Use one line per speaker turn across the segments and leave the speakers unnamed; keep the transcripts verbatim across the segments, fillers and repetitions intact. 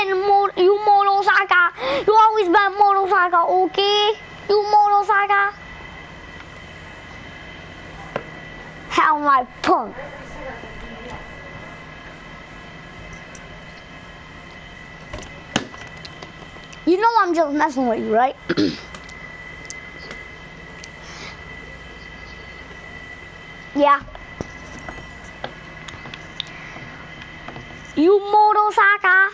been Mo you Motorsaga. You always been Motorsaga, okay? You Motorsaga. How my punk. You know I'm just messing with you, right? Yeah. You Motorsaga.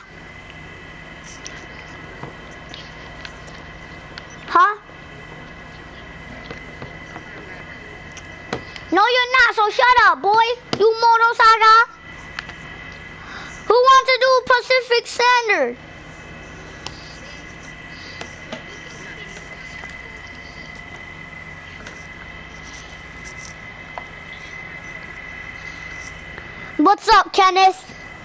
Huh? No, you're not, so shut up, boy. You Motorsaga. Who wants to do Pacific Standard? What's up, Kenneth?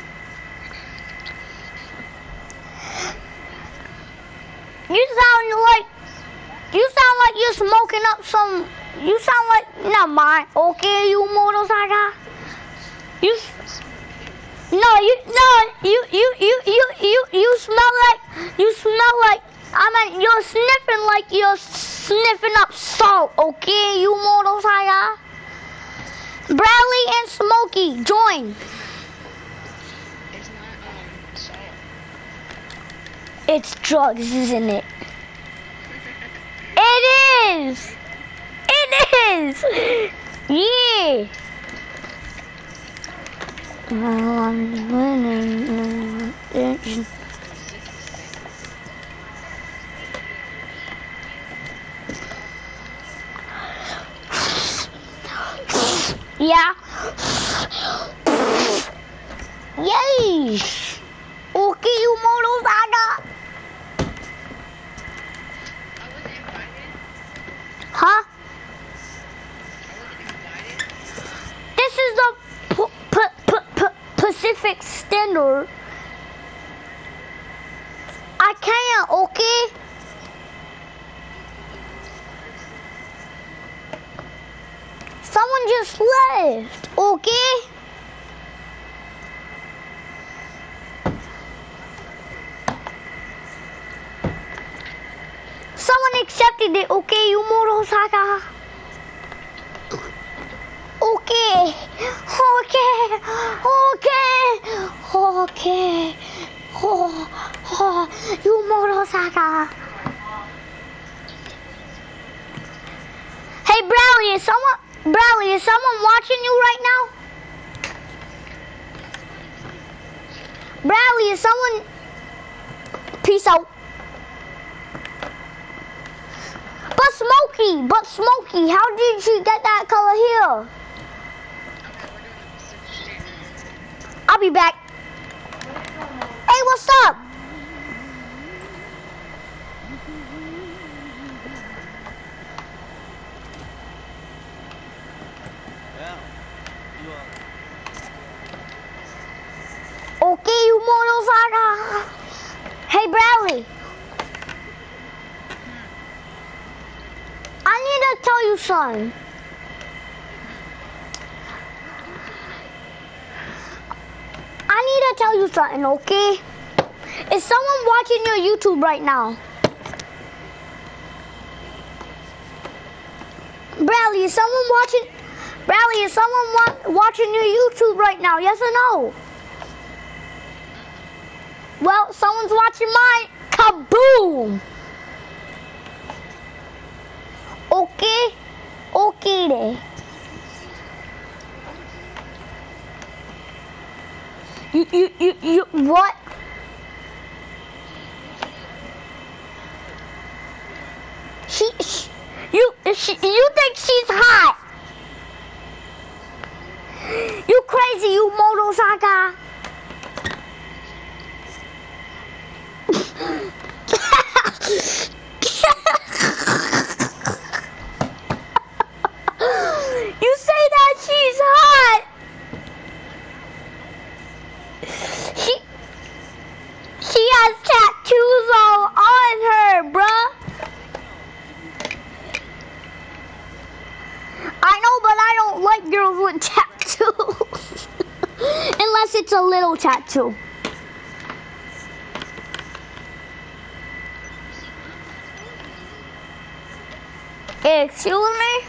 You sound like you sound like you're smoking up some. You sound like never mind. Okay, you Motorsaga. You no, you no, you you you you you you smell like you smell like. I mean, you're sniffing like you're sniffing up salt. Okay, you Motorsaga. Bradley and Smokey, join.
It's not um salt.
It's drugs, isn't it? It is. It is. Yeah. I'm winning. Yeah. Yay! Okay, you Motorsaga.
I wasn't invited.
Huh?
I wasn't invited.
This is the p p p p Pacific Standard. I can't, okay? Someone just left, okay? Someone accepted it, okay, you Motorsaga? Okay, okay, okay, okay, oh, oh, you Motorsaga. Hey, Bradley, is someone, Bradley, is someone watching you right now? Bradley, is someone, peace out. But Smokey, but Smokey, how did she get that color here?
Okay, we're doing the Pacific Standard.
I'll be back. Hey, what's up?
Well, you are.
Okay, you Motorsaga. Hey, Bradley. I need to tell you something. I need to tell you something, okay? Is someone watching your YouTube right now? Bradley, is someone watching? Bradley, is someone wa watching your YouTube right now? Yes or no? Well, someone's watching mine. Kaboom! Okay, okay then. You, you, you, you, what? She, she you, she, you think she's hot? You crazy, you Motorsaga. You say that she's hot. She she has tattoos all on her, bruh. I know, but I don't like girls with tattoos. Unless it's a little tattoo. Excuse me?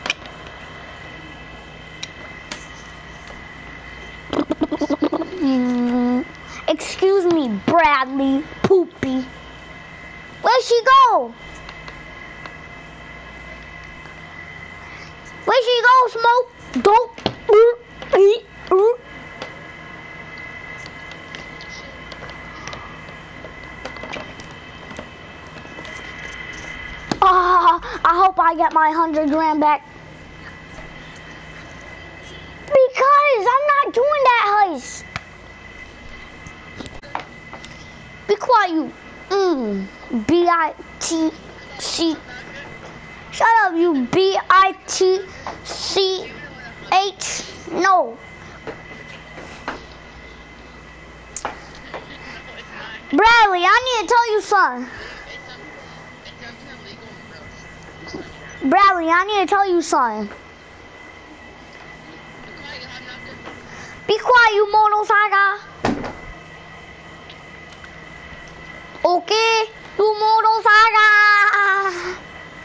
Mm, excuse me, Bradley Poopy. Where'd she go? Where'd she go, Smoke? Don't. Uh, eat, uh. Ah, I hope I get my hundred grand back. Because I'm not doing that heist. Be quiet, you. Mm. B I T C. Shut up, you B I T C H. No. Bradley, I need to tell you something. Bradley, I need to tell you something. Be quiet, you motorcycle. Okay, you motorcycle.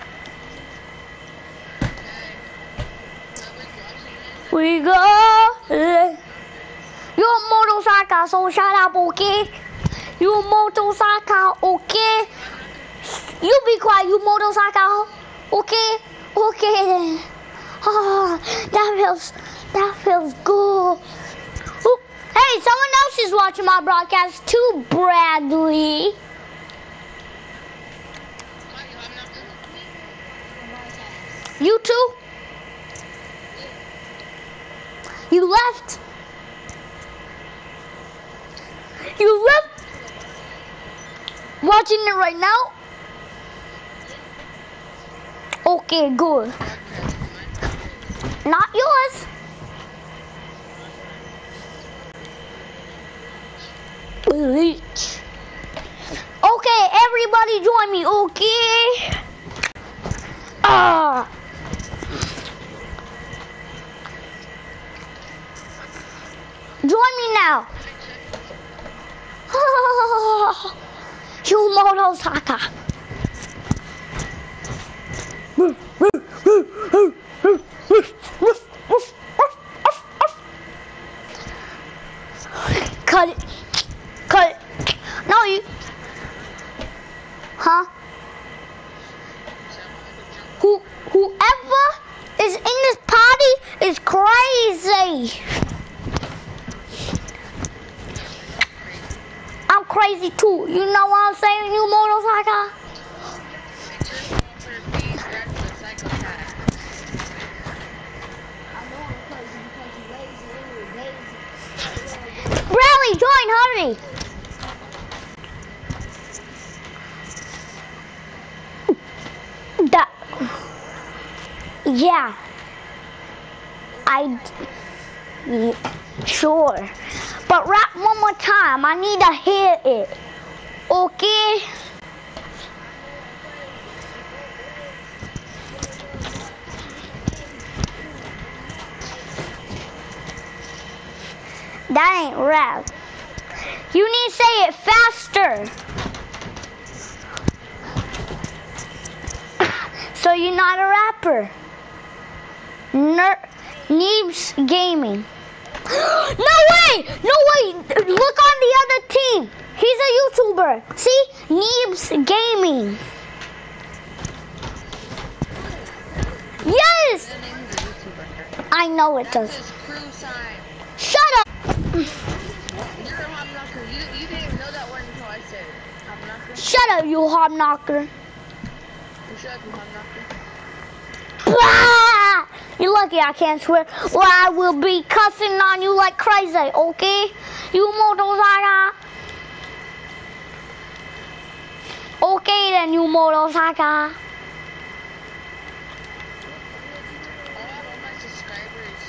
We go. Your motorcycle, so shut up, okay? You motorcycle, okay? You be quiet, you motorcycle. Okay, okay then. Oh, that feels, that feels good. Ooh, hey, someone else is watching my broadcast too, Bradley. You too? You left? You left? Watching it right now? Okay, good. Not yours. Bleach. Okay, everybody join me, okay? Ah. Join me now. You motorcycle. Cut it. Cut it. No, you. Huh? Who, whoever is in this party is crazy. I'm crazy too. You know what I'm saying, you motorcycle? Bradley, join, hurry! That, yeah, I, yeah, sure, but rap one more time. I need to hear it, okay? That ain't rap. You need to say it faster. So you're not a rapper. Ner Neebs Gaming. No way! No way! Look on the other team. He's a YouTuber. See? Neebs Gaming. Yes! I know it does. Shut up!
You're a hop knocker. You, you didn't even know that word until I said it. Hop knocker.
Shut up, you hop knocker.
You shut up, you hop knocker.
Ah! You're lucky I can't swear, or I will be cussing on you like crazy, okay? You motorcycle. Okay then, you motorcycle.
I have all my subscribers.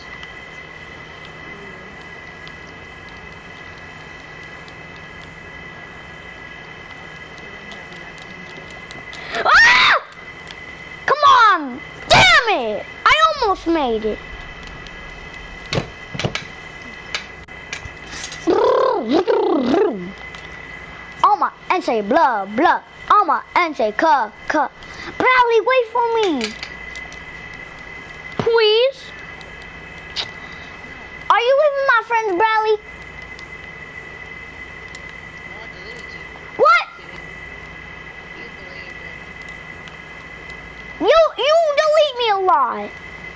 Ah! Come on! Damn it! I almost made it. Alma and say blah blah. Alma and say cuh cuh. Bradley, wait for me. Please? Are you with my friends, Bradley?
No, I deleted you.
What?
Kidding. You believe it.
You you delete me a lot.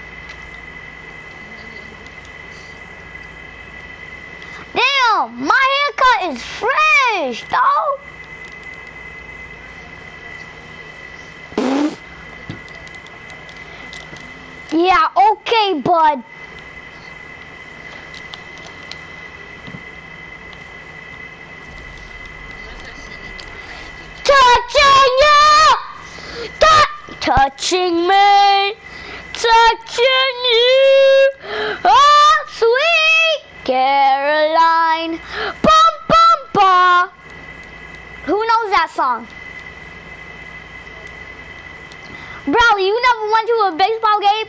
Damn, my haircut is fresh, dog. Yeah, okay, bud. Touching you! Tou- touching me! Touching you! Oh, sweet Caroline! Bum, bum, bum! Who knows that song? Bradley, you never went to a baseball game?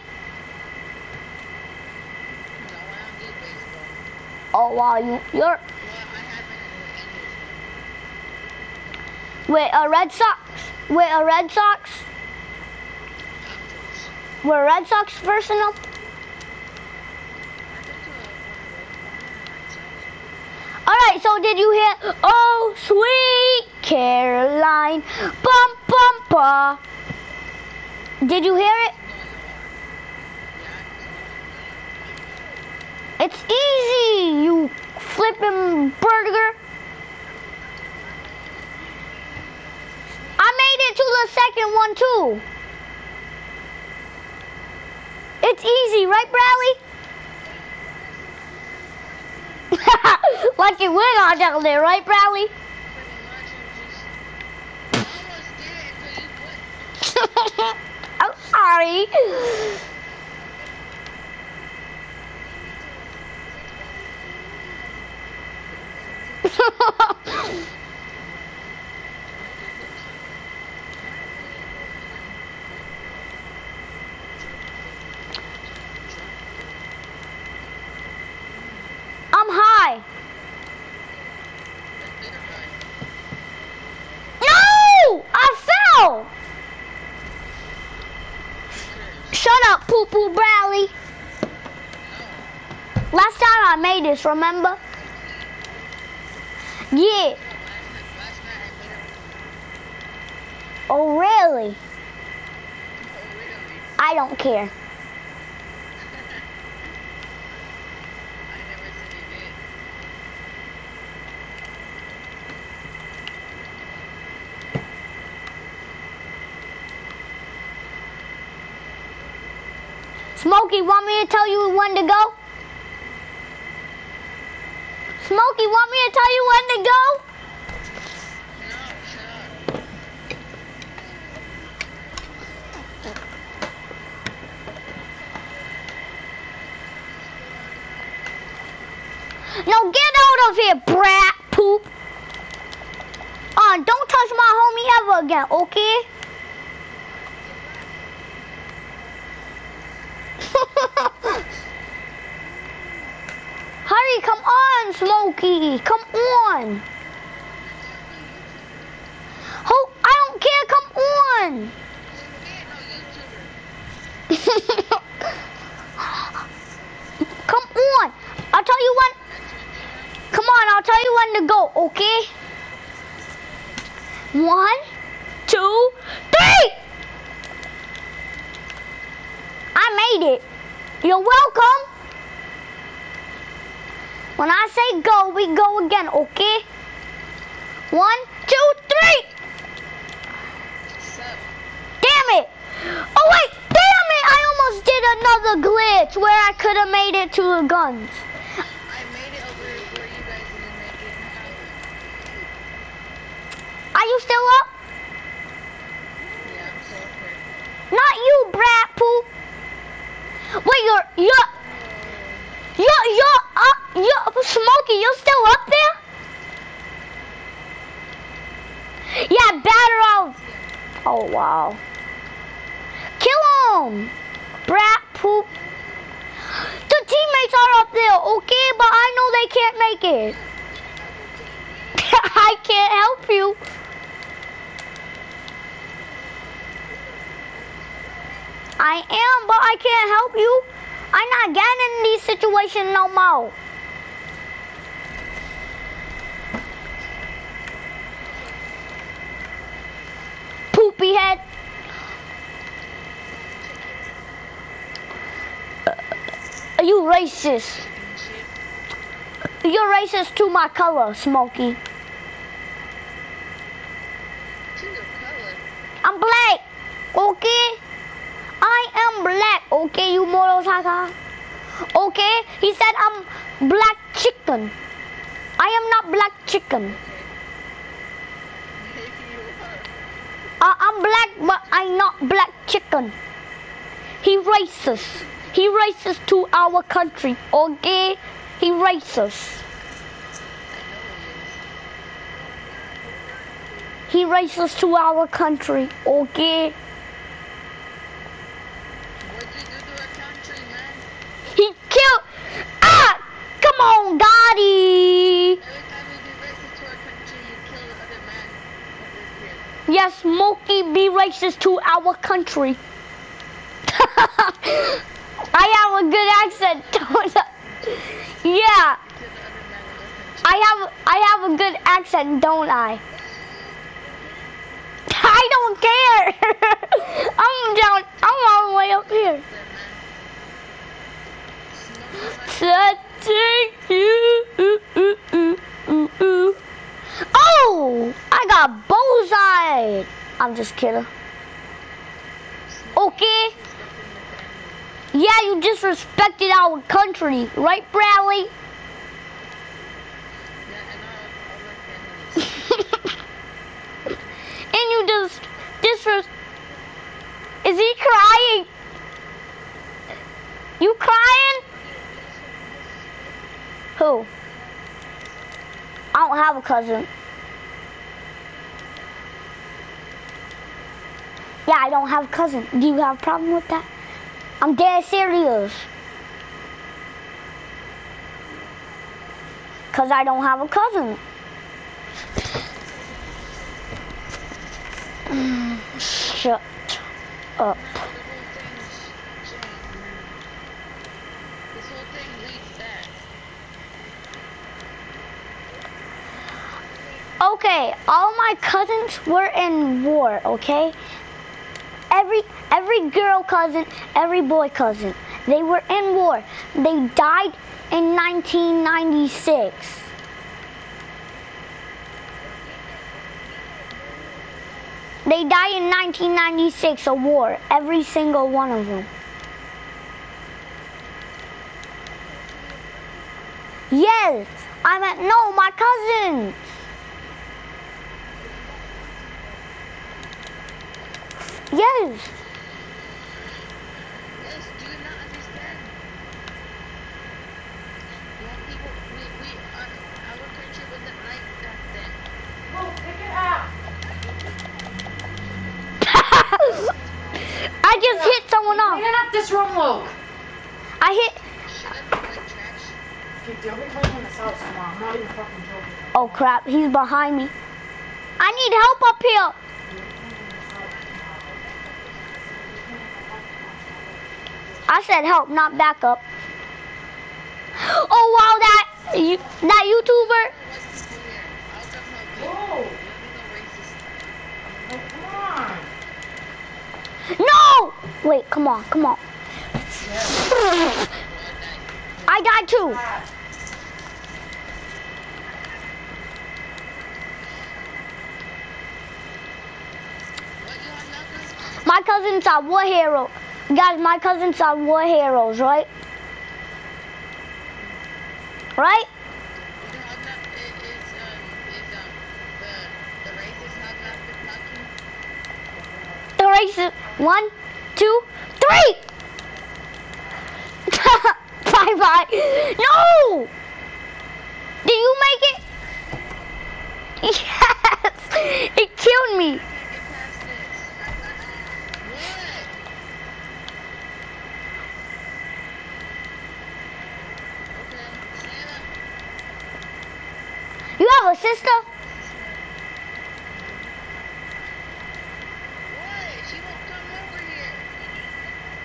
No, I don't do baseball.
Oh, wow, you, you're
Well, I haven't in the Angels.
with a Red Sox? With a Red Sox?
Angels.
With a Red Sox person up?
I've been to a White Sox.
Alright, so did you hear, oh, sweet Caroline, bum, bum, bum. Did you hear it? It's easy, you flipping burger. I made it to the second one too. It's easy, right, Bradley? Like you went on down there, right, Bradley?
Pretty much, I'm just... I almost did it until you quit.
I'm sorry. I'm high. No! I fell! Shut up, Poo Poo Bradley. Last time I made this, remember? Yeah.
Last night I made it.
Oh, really?
Oh, really?
I don't care.
I never said you did.
Smokey, want me to tell you when to go? Smokey, want me to tell you when to go?
No, shut up.
No, get out of here, brat poop. Uh, don't touch my homie ever again, okay? Hurry, come on, Smokey. Come on. Oh, I don't care. Come on. Come on. I'll tell you when. Come on, I'll tell you when to go, okay? One, two, three. I made it. You're welcome. When I say go, we go again, okay? One, two, three. Damn it. Oh, wait. Damn it. I almost did another glitch where I could have made it to the guns.
I made it over where you guys didn't make it.
Are you still up?
Yeah, I'm so okay.
Not you, brat poop. Wait, you're, you're, you're, you're up, you're, Smokey, you're still up there? Yeah, batter out. Oh, wow. Kill him, brat poop. The teammates are up there, okay? But I know they can't make it. I can't help you. I am, but I can't help you. I'm not getting in these situations no more. Poopy head. Are you racist? You're racist to my color, Smokey.
To your color.
I'm black, okay? I am black, okay, you motorcycle? Okay? He said I'm black chicken. I am not black chicken. Uh, I'm black, but I'm not black chicken. He racist. He racist to our country, okay? He racist. He racist to our country, okay?
What'd you do to our country, man?
He killed. Ah! Come on, Gotti.
Every time we be racist to our country, you kill another man. Of this kid.
Yes, Smokey be racist to our country. I have a good accent, don't I? Yeah,
Kill the other man of our country.
I have I have a good accent, don't I? I don't care. I'm down. I'm all the way up here. Oh, I got bullseye. I'm just kidding. Okay. Yeah, you disrespected our country, right, Bradley?
Yeah, I know. All my families.
And you just disres. Is he crying? You crying? Who? I don't have a cousin. Yeah, I don't have a cousin. Do you have a problem with that? I'm dead serious. Cause I don't have a cousin. Shut up.
The whole thing's changed. This whole thing leads back.
Okay, all my cousins were in war, okay? Every every girl cousin, every boy cousin, they were in war. They died in nineteen ninety-six. They died in nineteen ninety-six, a war, every single one of them. Yes, I meant, no, my cousins. Yes.
Yes, do you not understand? You want people, we, we, our, our country wasn't like that then.
Oh, pick it up.
I just hit someone off.
Clean up this room, Luke.
I hit.
Shut up, you white trash.
Okay, they'll be cleaning this house tomorrow. I'm not even fucking joking.
Oh crap, he's behind me. I need help up here. I said help, not backup. Oh wow, that you, that YouTuber.
White people here. I'll come help you.
Whoa.
Let me no racist.
Oh, come on.
No! Wait, come on, come on. I died too.
What, you have knuckles?
My cousins are war heroes. Guys, my cousins are war heroes, right? Right?
Is it hobnob, is, is, um, is, um, the, the racist hobnob talking?
The race is one, two, three! Bye bye. No! Did you make it? Yes! It killed me.
I can't get past this. What? Okay, Santa.
You have a sister?
What? She won't come over here.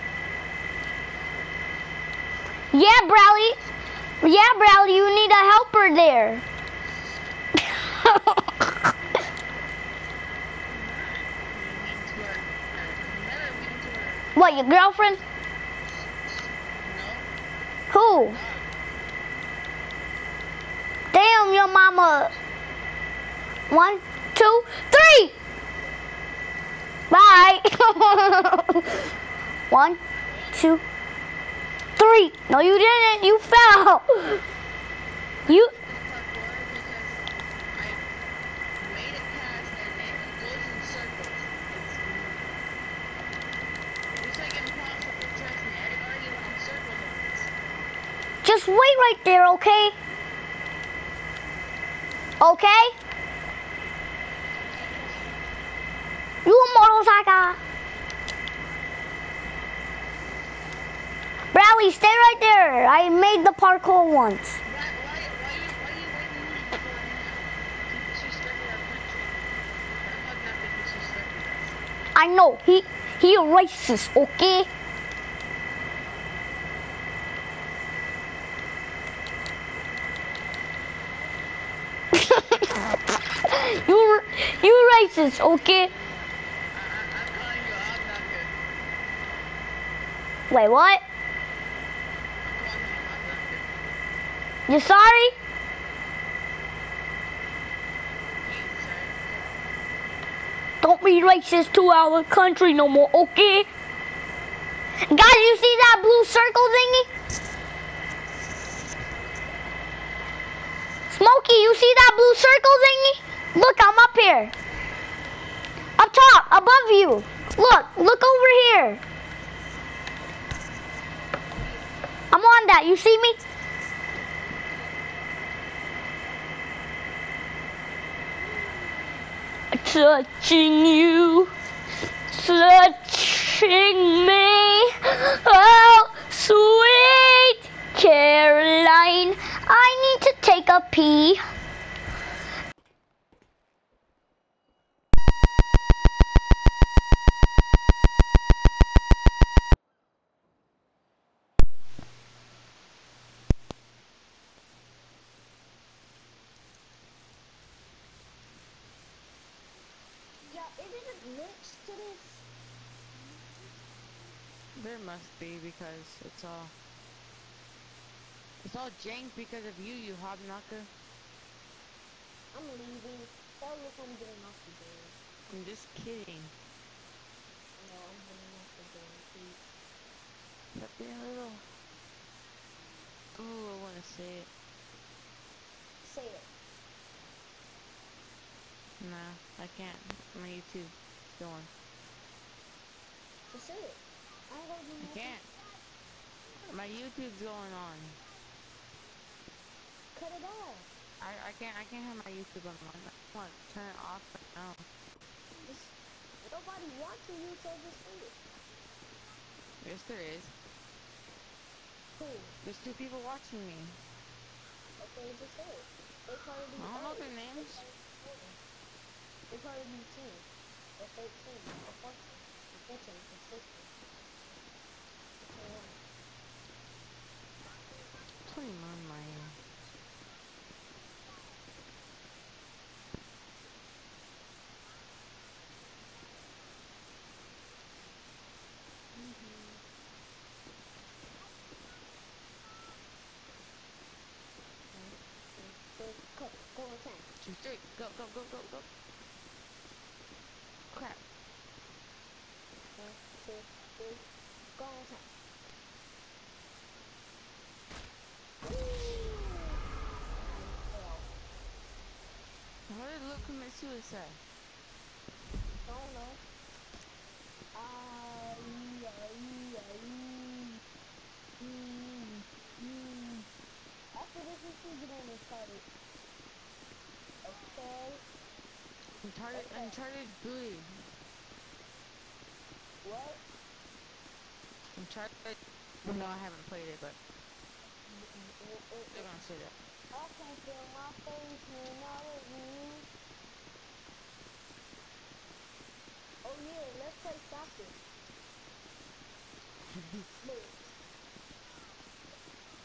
Yeah, Bradley. Yeah, Bradley, you need a helper there. What, your girlfriend? Who? Damn, your mama. One, two, three. Bye. One, two, three. No, you didn't. You fell. You. Just wait right there, okay? Okay? You a motorcycle. Bradley, stay right there. I made the parkour once. I know, he he a racist, okay? you you racist, okay? Wait, what? You sorry? Don't be racist to our country no more, okay? Guys, you see that blue circle thingy? Smokey, you see that blue circle thingy? Look, I'm up here. Up top, above you. Look, look over here. I'm on that, you see me? Touching you, touching me, oh, sweet Caroline, I need to take a pee.
There must be because it's all it's all jank because of you, you hobknocker.
I'm leaving. Tell look I'm getting off the game.
I'm just kidding.
No, I'm getting off the game, please.
Stop being a little. Ooh, I wanna say it.
Say it.
Nah, I can't. My YouTube's going.
Just say it. I ain't gonna do
I
nothing.
can't. My YouTube's going on.
Cut it off.
I, I can't I can't have my YouTube on. I want to turn it off right now.
Just, nobody watching you, so just say it.
Yes, there is.
Who?
There's two people watching me.
Okay, just say it. They probably be
I don't know
old.
their names.
They probably be ten, or thirteen, or fourteen, or fifteen, or sixteen. twenty-one.
twenty-one, man.
Go, go on time.
Two, three, go, go, go, go, go. Crap.
One, two, three, go on time.
How did Luke commit suicide?
Don't know. Ah, yeah, yeah, yeah. Mm, mm. After this, we should get on this party. Okay.
Uncharted,
Okay.
Uncharted good.
What?
Uncharted. No, I haven't played it, but they're gonna say that.
I can feel my face when I was you. Oh yeah, let's play soccer. Look.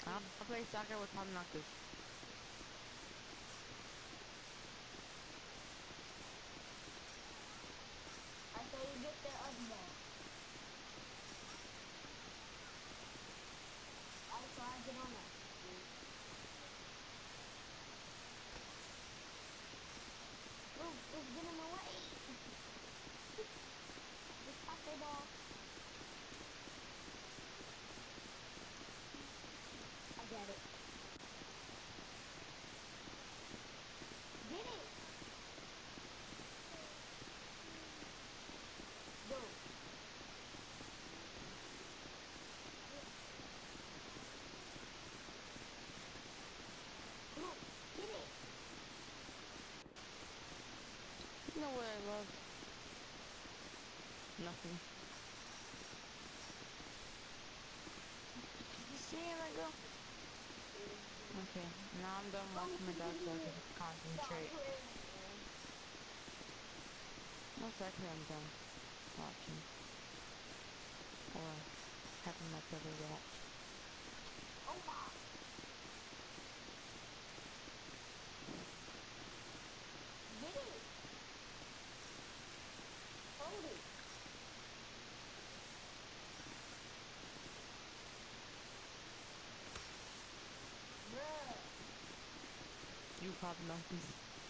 I play soccer with Tom Knockers.
I say you get that other ball. I so I get on that. Move, move, get in my way. Just pop that ball. I got it. Get it. Go. Come on, get it.
You know what I love? Nothing. You see him, I go? Okay, now I'm done watching my dog so I can concentrate. Most likely I'm done watching. Or having my brother watch.
Oh my. Get it. Hold it. Bruh.
You pop monkeys.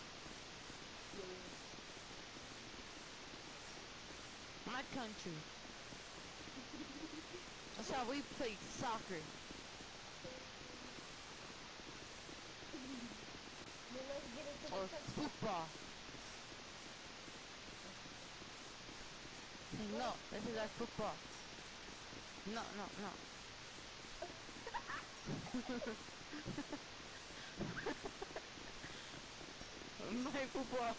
My country. That's how we play soccer.
Then let's get into the
Or
touch.
football. No, this is our football. No, no, no. My football.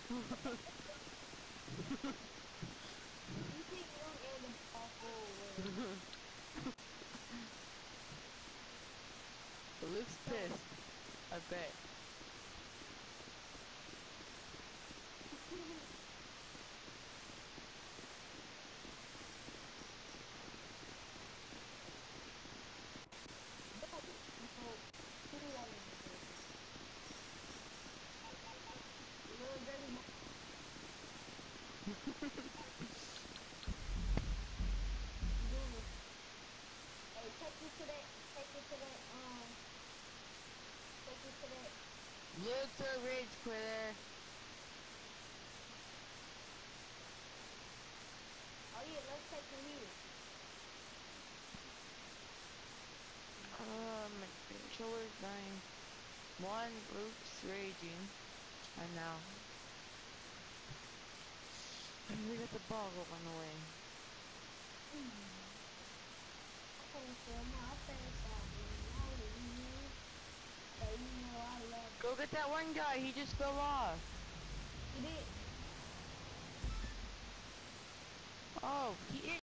You think you don't air the ball forward.
Luke's pissed. I bet.
Little dirty mo- Dude. Hey, take me to that, take me to that, um, take me to that.
Luke's a rage quitter.
Oh yeah, let's take him here.
Uh, my controller's dying. One, Luke's raging. And now. We got the ball going away.
Can't feel my face out reality. But you know I love
Go get that one guy, he just fell off.
you. Did
Oh, he